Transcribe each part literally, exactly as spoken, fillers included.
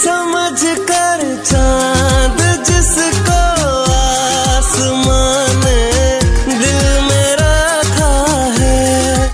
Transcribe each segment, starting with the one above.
समझ कर चांद जिसको आसमान ने दिल में रखा है।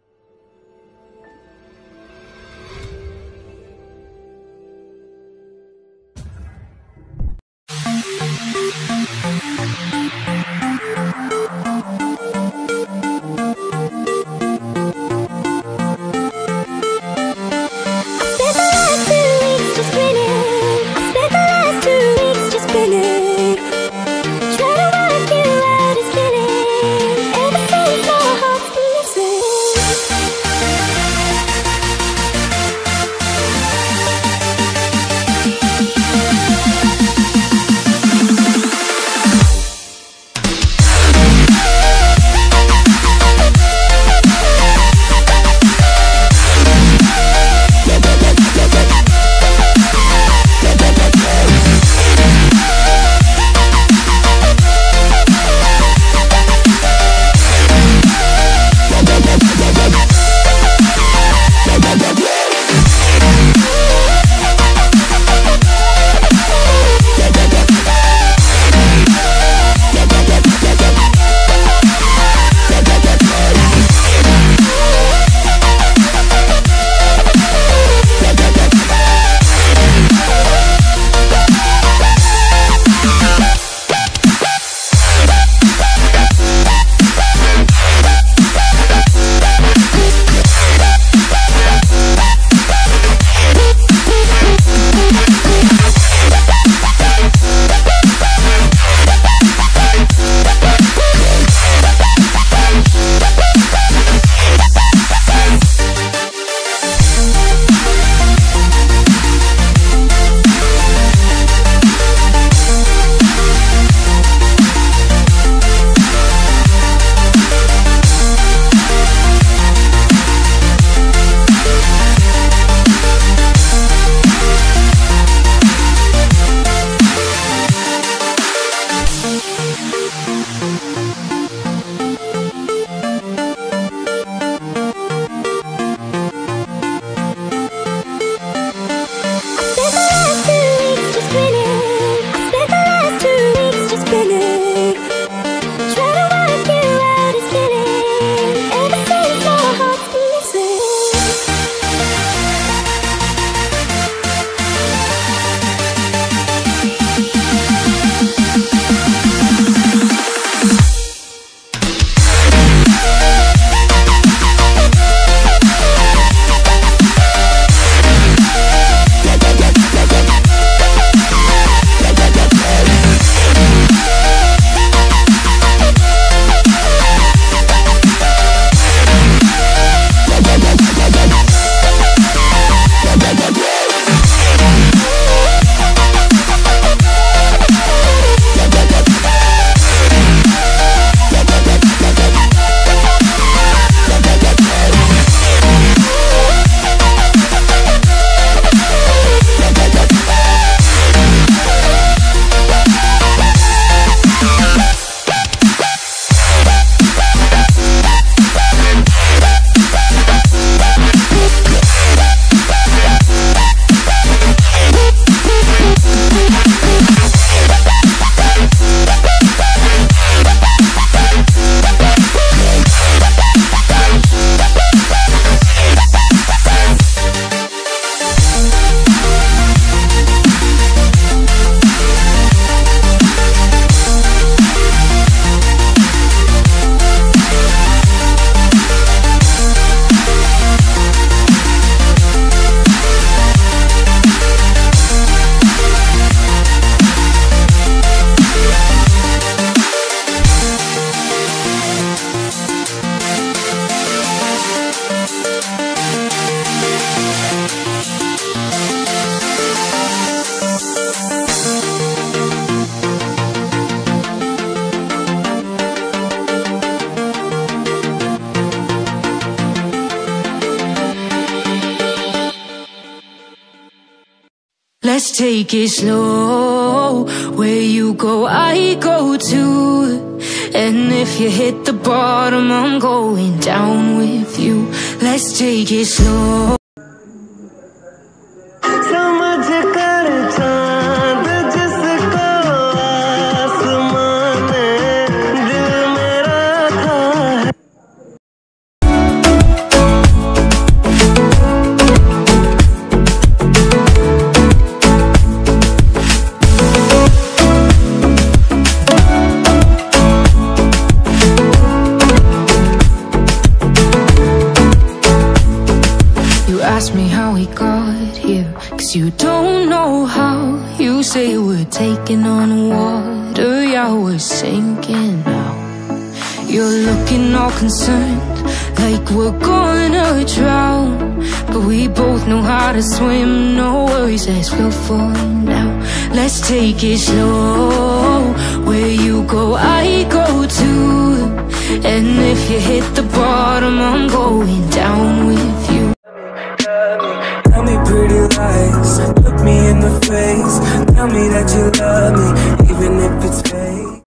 Let's take it slow. Where you go, I go too. And if you hit the bottom, I'm going down with you. Let's take it slow. समझ कर 'cause you don't know how. You say we're taking on water, yeah, we're sinking now. You're looking all concerned, like we're gonna drown, but we both know how to swim. No worries as we'll fall now. Let's take it slow. Where you go, I go too. And if you hit the bottom, I'm going down with you. Tell me pretty lies, look me in the face. Tell me that you love me, even if it's fake.